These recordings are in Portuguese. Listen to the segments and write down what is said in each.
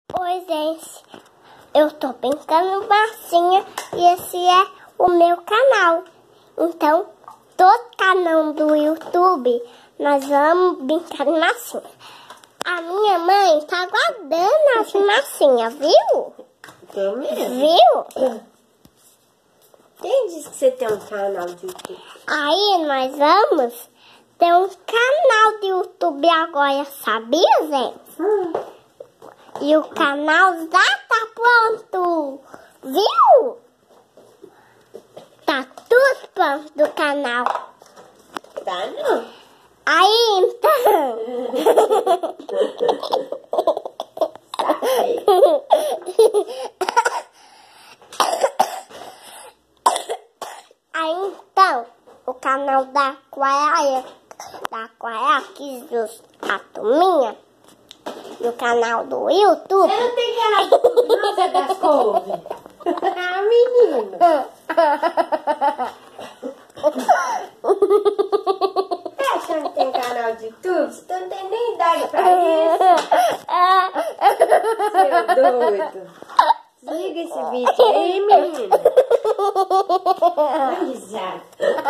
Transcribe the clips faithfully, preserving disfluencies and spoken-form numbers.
Oi, gente. Eu tô brincando massinha e esse é o meu canal. Então, todo canal do YouTube, nós vamos brincar de massinha. A minha mãe tá guardando as massinhas, viu? Tô mesmo. Viu? Quem disse que você tem um canal de YouTube? Aí nós vamos ter um canal de YouTube agora, sabia, gente? Hum. E o canal já tá pronto, viu? Tá tudo pronto do canal. Tá não. Aí então... Aí então, o canal da Aquaia, da Aquaia Kids a turminha, no canal do YouTube. Você não tem canal do YouTube, não, Zé das Couves? Ah, menino. Tá achando que tem canal de YouTube? Você não tem nem idade pra isso. Seu doido. Desliga esse vídeo aí, menina. Dá risada.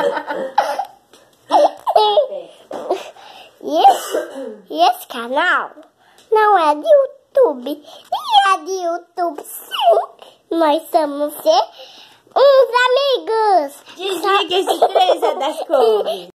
E esse, e esse canal não é de YouTube. E é de YouTube, sim. Nós somos uns amigos. Desliga esse três, Zé das Couves.